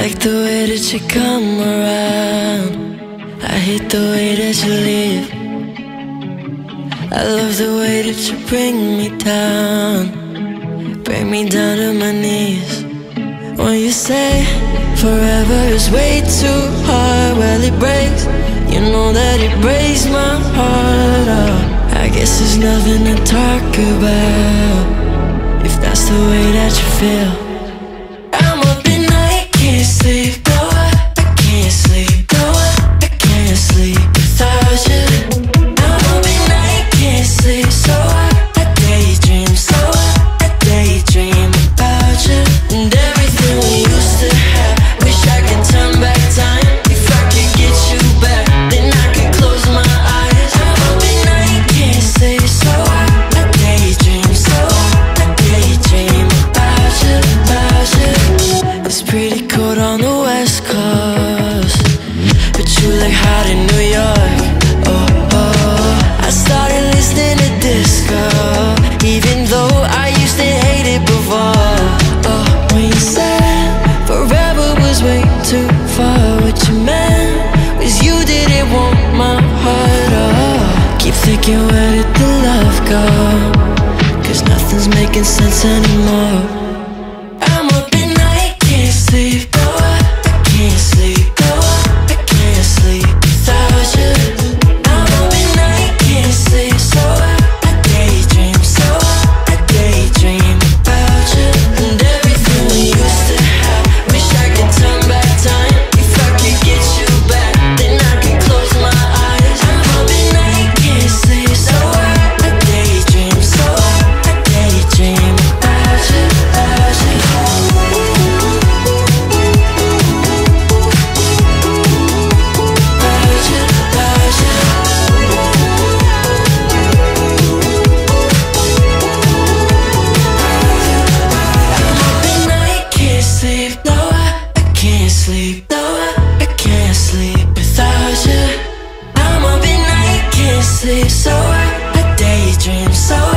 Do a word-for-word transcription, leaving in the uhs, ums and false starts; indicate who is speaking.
Speaker 1: like the way that you come around. I hate the way that you leave. I love the way that you bring me down, bring me down to my knees. When you say forever is way too hard, well it breaks, you know that it breaks my heart. Oh, I guess there's nothing to talk about if that's the way that you feel. I'm up at night, can't sleep, no, I can't sleep, no, I can't sleep without you. I'm up at night, can't sleep, so I, I daydream, so I, I daydream about you and everything we used to have. Wish I could turn back time. If I could get you back, then I could close my eyes. I'm up at night, can't sleep, so I, I daydream, so I, I daydream about you, about you. It's pretty cold on the west coast, but you look hot in New York. Oh, oh, I started listening to disco, even though I used to hate it before. Oh, when you said forever was way too far, what you meant was you didn't want my heart. Oh, keep thinking, where did the love go? Cause nothing's making sense anymore. I'm up at night, can't sleep, no, I, I can't sleep, no, I, I can't sleep without you. I'm up at night, can't sleep, so I, I daydream, so I, I daydream about you and everything we used to have. Wish I could turn back time. If I could get you back, then I could close my eyes. I'm up at night, can't sleep, so I, I daydream, so I, I daydream about you, about you. Sleep, no, I, I can't sleep without you. I'm up at night, can't sleep, so I, I daydream, so